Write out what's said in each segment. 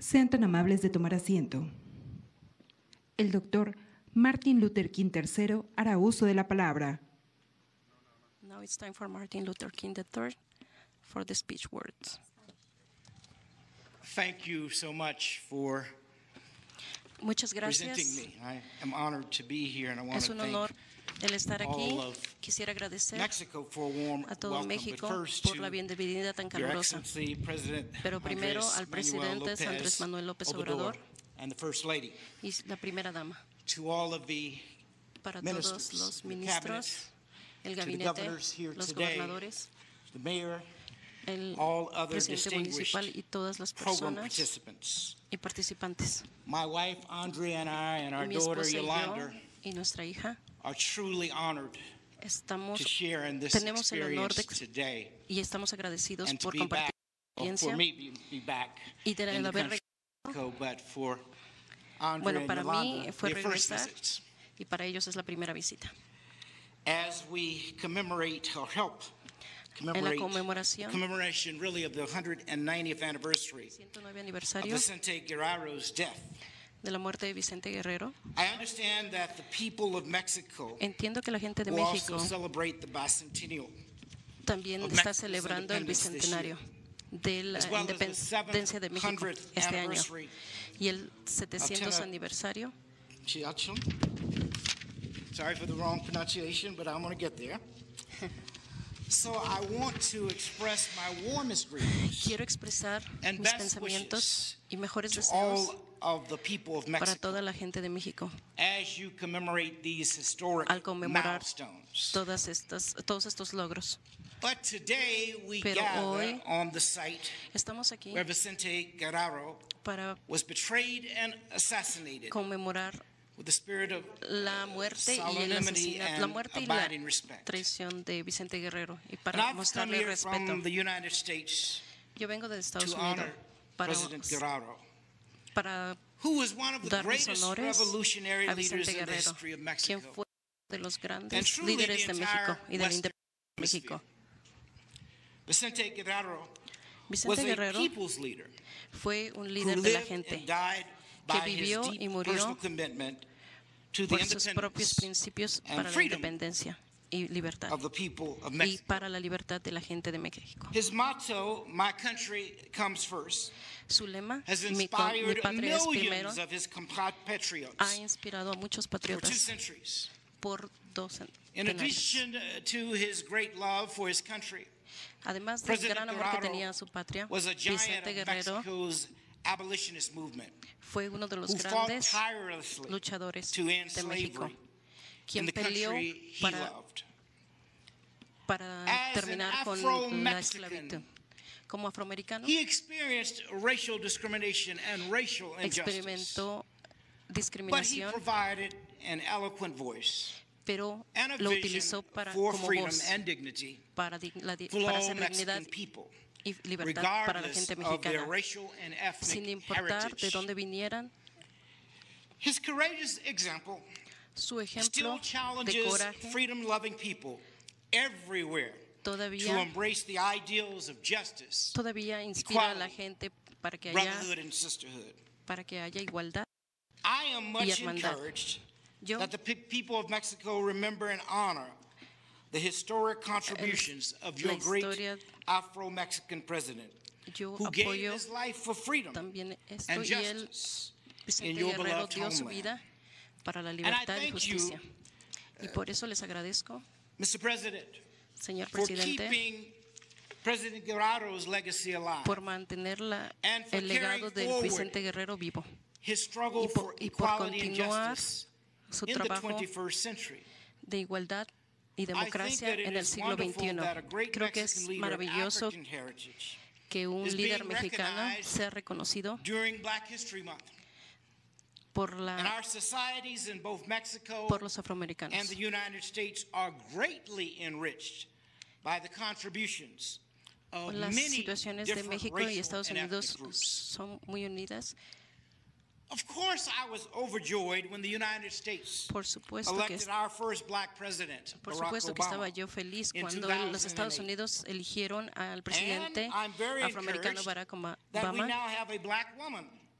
Sean tan amables de tomar asiento. El doctor Martin Luther King III hará uso de la palabra. Now it's time for Martin Luther King III for the speech words. Thank you so much for Muchas presenting gracias. me. I am honored to be here, and I want Es to un thank honor el estar aquí. all of Quisiera agradecer Mexico for a warm a todo welcome. México But first, por to la bienvenida tan Your calurosa. Excellency, President Pero primero Andrés al Manuel presidente López Andrés Manuel López Obrador Obrador and the First Lady, y la primera dama, to all of the para ministers, todos los the ministros, el to the gabinete, governors here los today, gobernadores, the mayor, el all other presidente municipal distinguished y todas las program personas participants. y participantes. My wife, Andrea, and I, and our Mi daughter, esposa y Yolanda, yo y nuestra hija are truly honored estamos, to share in this tenemos el honor experience today, y estamos agradecidos and to por be compartir back, la or for experiencia me be back y de in the haber country of Mexico, but for Andrea Bueno, and para mí Yolanda, fue their first regresar visits. y para ellos es la primera visita. As we commemorate or help En la commemorate conmemoración, commemoration really of the 190th anniversary 109 of aniversario Vicente Guerrero's death. de la muerte de Vicente Guerrero, I understand that the people of Mexico entiendo que la gente de will also México celebrate the bicentennial también of está Mexico's celebrando el independence this bicentenario de la as well as the independencia de México 700th este año anniversary y el 700 Lieutenant- aniversario. Chiachum. Sorry for the wrong pronunciation, but I'm going to get there. So I want to express my warmest greetings Quiero expresar and mis best pensamientos y mejores to deseos all of the people of para Mexico toda la gente de México as you commemorate these historic al conmemorar milestones. todos estos logros. But today we Pero gather hoy on the site Estamos aquí where Vicente Guerrero para was betrayed and assassinated conmemorar with the spirit of la muerte y el solemnity asesinato, la and muerte y la abiding respect. traición de Vicente Guerrero y And para I've come mostrarle here respeto. from the United States Yo vengo de Estados to Unidos honor para, President Guerrero, para who was one of the dar mis greatest honores revolutionary a leaders Vicente in the Guerrero, history of quien Mexico. fue uno de los And grandes truly líderes the de entire México y de la Western independencia de México. Vicente Guerrero was Vicente a Guerrero people's leader fue un who líder de la lived gente and died que by his vivió y deep murió personal commitment to the por sus propios independence principios and para la freedom independencia y libertad of the people of y Mexico. para la libertad de la gente de México. His motto, "My country comes first," Su lema, has mi inspired patria es primero, millions of his compatriots ha inspirado a muchos for 2 patriotas centuries. por 2 In centenarios. addition to his great love for his country, Además del President gran amor que Guerrero tenía a su patria, was a giant Vicente of Guerrero Mexico's abolitionist movement fue uno de los who fought grandes tirelessly luchadores to end de México, slavery in quien the peleó country he para loved. para As terminar an con la Afro-Mexican, esclavitud. Como afroamericano, He experienced racial discrimination and racial injustice, experimentó but he discriminación, provided an eloquent voice pero and a lo vision utilizó for como freedom voz and dignity para, for para all hacer dignidad Mexican people, y libertad para la regardless gente of their mexicana, racial and sin ethnic importar de heritage. dónde vinieran. His courageous example Su still ejemplo de challenges coraje freedom-loving people everywhere to todavía embrace the ideals of justice, inspira a la gente para que brotherhood, and sisterhood. haya igualdad. I am much hermandad. encouraged Yo that the people of Mexico remember and honor the historic contributions of your la great historia- Afro-Mexican president yo who gave apoyo his life for freedom también esto and y él, justice in Vicente your Guerrero, beloved dio su homeland. vida para la libertad y thank you, justicia. Y por eso les agradezco, Mr. President, señor for presidente, keeping President Guerrero's legacy alive, por mantener and for el legado carrying de forward Vicente Guerrero vivo, his struggle for y por equality and continuar justice su in the trabajo 21st century. de igualdad y I think democracia that it en el is siglo wonderful XXI. that a great Creo que Mexican es leader of maravilloso African heritage que un is líder being mexicano recognized sea reconocido during Black History Month. por, And our societies in both Mexico por los and afroamericanos. the United States are greatly enriched by the contributions of Las many situaciones de different México y racial Estados and Unidos ethnic groups. son muy unidas. Of course, I was overjoyed when the United States Por supuesto que, elected our first black president, por Barack supuesto que estaba Obama. yo feliz in cuando 2008. los Estados Unidos eligieron al presidente And I'm very afroamericano encouraged Barack that we Obama. now have a black woman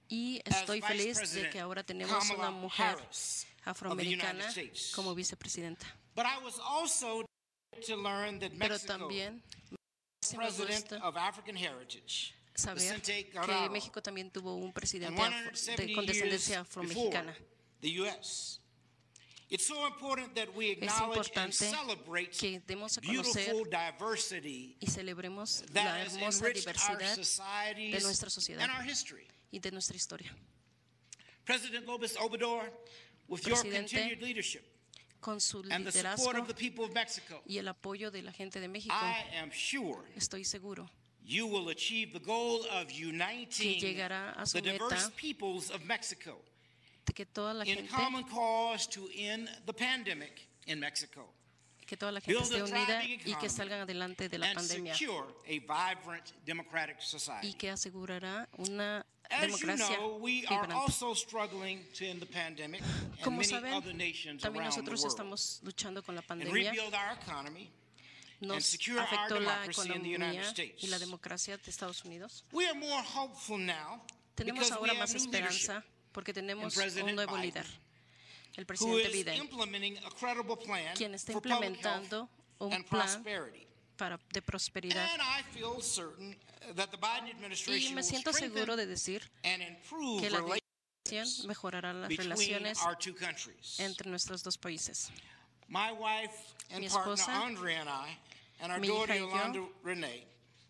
Y as estoy Vice feliz de President que ahora tenemos Kamala una mujer Harris afroamericana of the United States. como vicepresidenta. But I was also to learn that Pero Mexico, también sí me president gusta of African heritage, saber Vicente que Guerrero, México también tuvo un and presidente 170 con descendencia years before afromexicana. the U.S. It's so important that we Es acknowledge and importante celebrate que demos a conocer beautiful diversity y celebremos la that has hermosa enriched our diversidad de societies nuestra sociedad and our history. y de nuestra historia. President López Obrador, with your Presidente, continued leadership Con su and the support liderazgo of the people of Mexico, y el apoyo de la gente de México, I am sure estoy seguro you will achieve the goal of que uniting llegará a su the diverse meta peoples of Mexico de que toda la in gente, common cause to end the pandemic in Mexico esté build a unida thriving y que economy, salgan adelante de la and pandemia secure a vibrant democratic y society. que asegurará una As you democracia know, we are vibrante. also struggling to end the pandemic, and Como many saben, other nations también around the nosotros world, estamos luchando con la and pandemia. rebuild our economy. Nos secure our afectó la democracy in the United economía States. y la democracia de Estados Unidos. We are more hopeful now Tenemos because we ahora have más new leadership esperanza porque tenemos President un nuevo Biden, líder, el who presidente is Biden, implementing a credible plan quien está for public health implementando un and plan prosperity. de prosperidad. And I feel certain that the Biden Y administration me will siento seguro strengthen de decir and improve que la relations administración mejorará las between relaciones our two countries. entre nuestros dos países. My wife and Mi partner esposa, Andrea and I, and our mi daughter hija y yo, Yolanda Renee,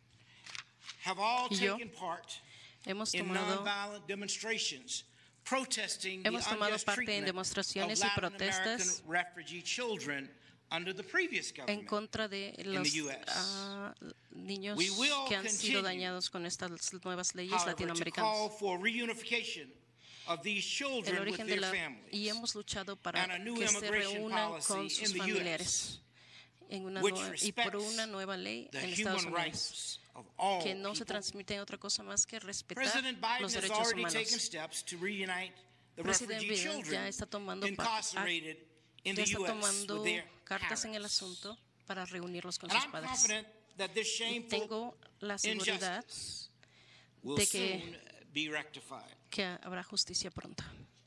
have all y yo taken part hemos in tomado nonviolent demonstrations protesting the Hemos tomado unjust parte en treatment demostraciones of y Latin American protestas refugee children under the previous en government. contra de los US. Niños We will que han sido continue, dañados con estas nuevas leyes However, to call latinoamericanas. for reunification of these El children with origen de their y families hemos luchado para and a new que se immigration reúnan policy con in sus the familiares US, en una which y por una respects nueva ley the en Estados human Unidos rights of all que no se people. transmite otra cosa más que respetar President Biden los has derechos already taken humanos. steps to reunite the President refugee Biden children ya está tomando incarcerated in ya the está US tomando with their cartas en el parents. asunto para reunirlos con And sus I'm padres. confident that this Y shameful tengo la seguridad injustice will de que- soon be rectified. que habrá justicia pronto.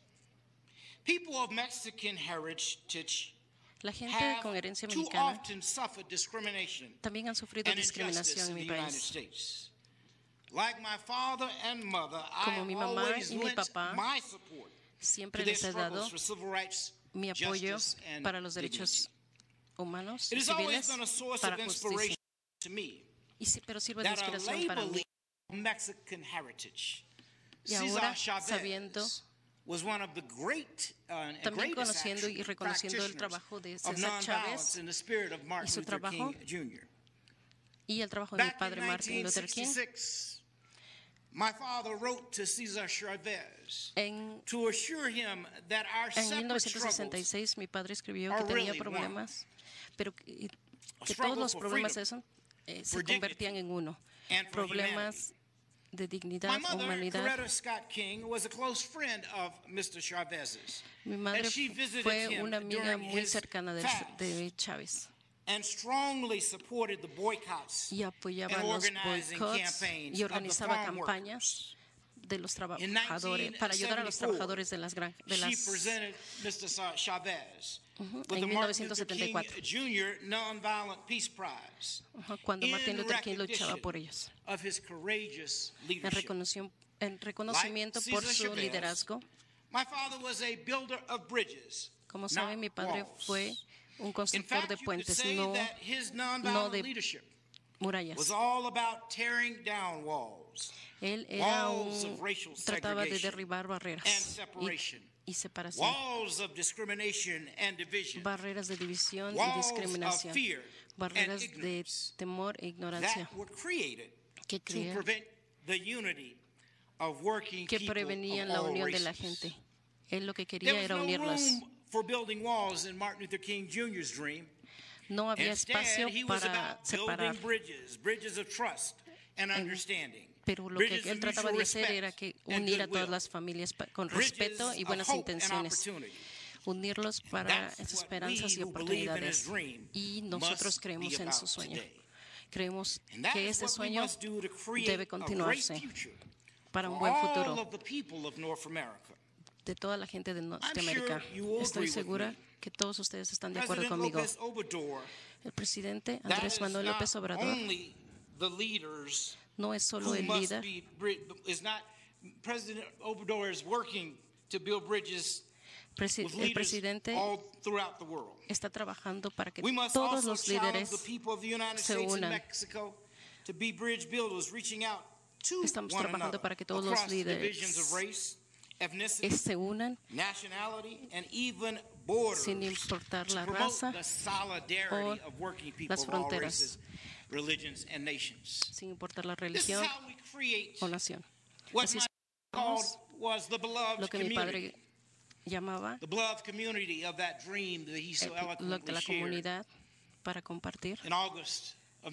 People of Mexican heritage La gente have con herencia too mexicana often suffered discrimination también han sufrido and injustice discriminación in en the mi United país. States. Like my father and mother, I Como have mi mamá always y mi lent papá, my support Siempre to their les he dado struggles for civil rights, mi apoyo justice, and para los dignity. derechos humanos It y has always civiles been a source para of justicia. inspiration to me Pero sirve de that a inspiración para mí. labeling of Mexican heritage, Y ahora, Cesar sabiendo, Chavez was one of the great and también greatest conociendo y reconociendo el practitioners trabajo de of César Chávez nonviolence in the spirit of Martin su Luther trabajo King Jr. y el trabajo de mi Back in padre Martin Luther King. 1966, my father wrote to Cesar Chavez En, to assure him that our en separate struggles, 1966 mi padre escribió are que tenía really problemas, pero que struggle todos los for problemas freedom, se for convertían en uno. and for Problemas de My dignidad, mother, humanidad. Coretta Scott King, was a close friend of Mr. Chavez's. Mi madre and she visited fue him una amiga during muy his cercana fast de Chávez and strongly supported the boycotts y apoyaba and los organizing boicots campaigns y of the organizaba farm campañas de los In trabajadores para ayudar a los 1974, trabajadores de las She granjas. presented Mr. Chavez with En the Martin Luther King 1974. Jr. Nonviolent Peace Prize Cuando Martin in Luther King luchaba recognition por ellos, of his courageous en leadership. reconocimiento Like por Cesar su Chavez, liderazgo. My father was a builder of bridges, Como not saben, mi padre walls. fue un In constructor fact, de you could puentes, say no that his no nonviolent de leadership murallas. was all about tearing down walls Él era walls of racial trataba de segregation derribar and barreras separation, y separación, walls of discrimination and division, barreras de división y walls of discriminación, fear barreras and de ignorance temor e ignorancia that were created que to crea- prevent the unity of working que people prevenían of la all unión de la races. gente. Él lo que There quería was era no unirlas. room for building walls in Martin Luther King Jr.'s dream. No había espacio Instead, he was para about separar, building bridges of trust and understanding. pero lo que bridges él of trataba mutual de hacer respect era que and unir a todas goodwill, las familias con bridges respeto y of buenas hope and intenciones, opportunity. unirlos para That's esas what esperanzas we y who believe in his oportunidades. dream Y nosotros must creemos be en su about sueño. today. Creemos And that que is ese what we sueño must do to create debe a great continuarse future para un for buen all futuro of the people of North America. de toda la gente de I'm Norteamérica. sure you will Estoy agree with segura me. que todos ustedes están de acuerdo President conmigo. López Obrador, El presidente that Andrés is Manuel not López Obrador only the leaders no es solo who el must líder, is not, President Obrador is working to build bridges with el leaders presidente all throughout the world. está trabajando para que We must todos also los challenge líderes the people of the United se States and unan. Mexico to be bridge builders, reaching out to Estamos one trabajando another para que todos los across divisions of líderes race, ethnicity, se unan nationality, and even borders sin importar la to promote raza the solidarity of working people las of all fronteras. races, religions, and nations. sin importar la This is religión how we create o nación. what Así my es called was the lo beloved que mi community. padre llamaba The beloved community of that dream that he so lo de eloquently la shared comunidad para compartir in August of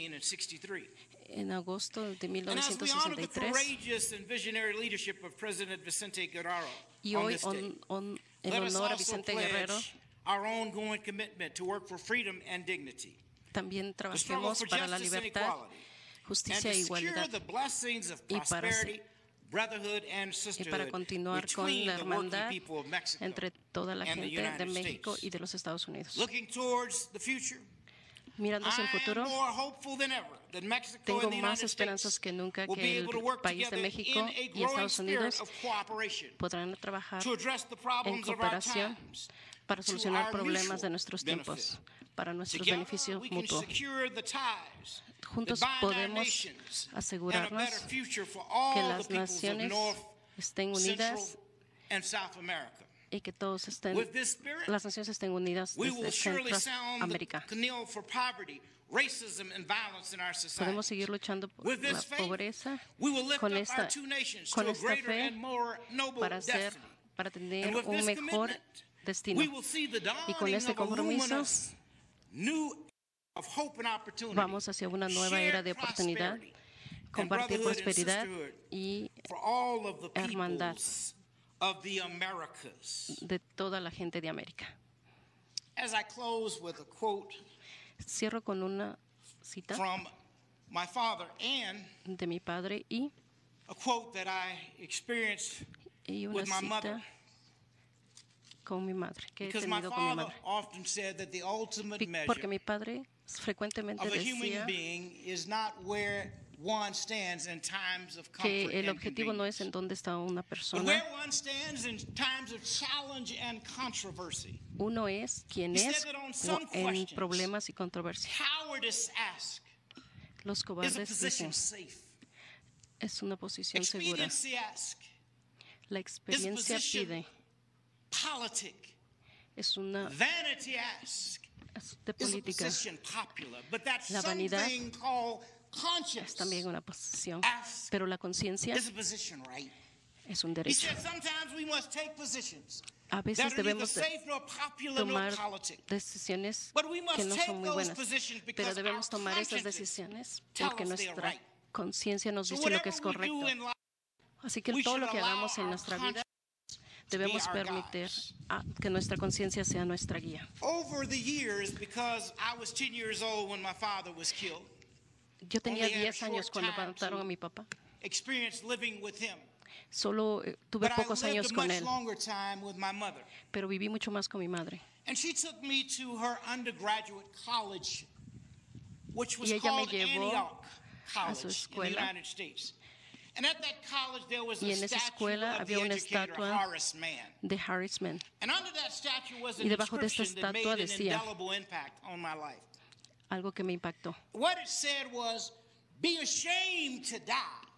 1963. en agosto de And as we honor the 1963. courageous and visionary leadership of President Vicente Guerrero Y on hoy, this day, en let us honor a also Vicente Guerrero, pledge our ongoing commitment to work for freedom and dignity, también to struggle trabajemos for para la justice and libertad, equality, and justicia to e secure igualdad, the blessings of y para prosperity, brotherhood, and y para sisterhood continuar con between la the working hermandad people of Mexico entre toda la and the gente de United México States. y de los Estados Unidos. Looking towards the future, Mirando hacia el I am futuro, more hopeful than ever that Mexico tengo and the más United esperanzas States que nunca will be que able to el work país de together México in a y growing Estados spirit Unidos of cooperation podrán trabajar to address the en problems of our cooperación times para to solucionar our problemas mutual de nuestros tiempos, benefit. para nuestro Together, beneficio we can mutuo. secure the ties Juntos that bind our podemos nations and a asegurarnos better future for que all the las peoples of naciones North, estén Central, unidas and South America. y que todos estén, With this spirit, las naciones estén unidas we will desde surely sound the Centroamérica. knell for poverty, racism, and violence in our society. Podemos seguir luchando por With la this faith, pobreza we will lift con up esta, our two nations con to a esta greater fe and more noble para destiny. tener And with un this mejor commitment, destino. we will see the Y con dawning este of a compromiso luminous new era of hope and opportunity, vamos hacia una nueva era de shared oportunidad, prosperity, and compartir brotherhood and prosperidad sisterhood y for all of the hermandad peoples of the Americas. de toda la gente de América. As I close with a quote Cierro con una cita from my father and de mi padre y a quote that I experienced una with my mother. cita con mi madre, que he Because my tenido con mi father madre. often said that the ultimate Porque measure mi padre frecuentemente of a human decía being is not where one stands in times of que comfort el and objetivo no es convenience, en dónde está una but persona, where one stands in times of challenge and controversy. uno es quien He said es that on some en questions, problemas y controversias. cowardice asks, Los is a cobardes position dicen, safe? es una posición segura. Expediency asks, La is a experiencia position pide, politic? es una Vanity asks, es de is a política, position popular? But that's La vanidad something called es conscience. también una posición. Ask Pero la conciencia is a position, right? es un He derecho. said sometimes we must take positions A that veces are neither debemos de safe nor popular nor tomar politic. decisiones But we must que no take son muy those buenas, positions pero because debemos our tomar esas consciences decisiones tell porque us they are nuestra right. conciencia nos So dice lo que whatever es we do correcto. in life, Así que we todo lo should que allow hagamos en our nuestra vida conscience debemos to be our permitir guides. que nuestra conciencia sea nuestra guía. Over the years, because I was 10 years old when my father was killed, Yo tenía Only had a 10 años short cuando time mataron to a mi papá. experienced living with him. Solo tuve But I pocos lived años a con much él, longer time with my mother. pero viví mucho más con mi madre. And she took me to her undergraduate college, which was Y ella me called llevó Antioch a su College in the escuela. United States. And at that college there was Y a en esa statue escuela of había the una educator estatua Horace Mann. de Harris Mann. And under that statue was an Y debajo de esta inscription that made estatua an decía indelible impact on my life. algo que me impactó. What it said was, be ashamed to die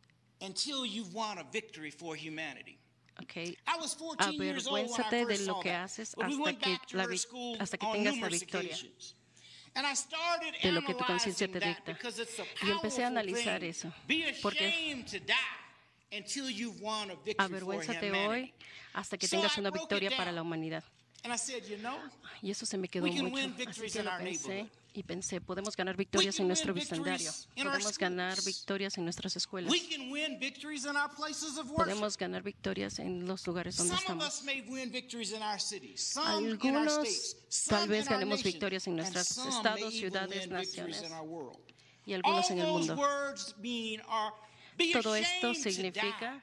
until you've won a victory for humanity. Okay. I was 14 years old when I Avergüénzate de first lo saw que that. haces But we hasta went que, back to her school hasta que on tengas la numerous victoria occasions. And I started de lo que tu conciencia analyzing te that dicta. because it's a Y empecé a powerful analizar thing. eso, Be porque ashamed to die until you've won a victory for avergüénzate humanity. hoy hasta que So tengas I una broke it victoria para down. la humanidad. And I said, you know, Y eso se me quedó We can mucho. win Así victories que in lo our pensé neighborhood. y pensé, podemos ganar victorias en win nuestro victories vecindario, in our podemos ganar schools. victorias en nuestras escuelas, we can win victories in our places of worship. podemos ganar victorias en los lugares donde Some of estamos. us may win victories in our cities, some in our Algunos states, tal some vez in our ganemos nation, victorias en and nuestros some estados, may even ciudades, win victories naciones in our world. y algunos All en el those mundo. words mean are Todo esto significa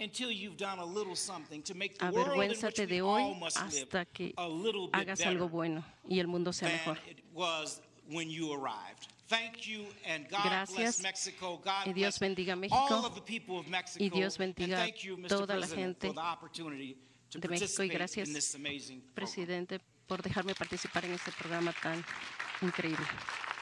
avergüénzate de hoy hasta que hagas algo bueno y el mundo sea mejor. Gracias y Dios bendiga a México y Dios bendiga a toda la gente de México y gracias, presidente, por dejarme participar en este programa tan increíble.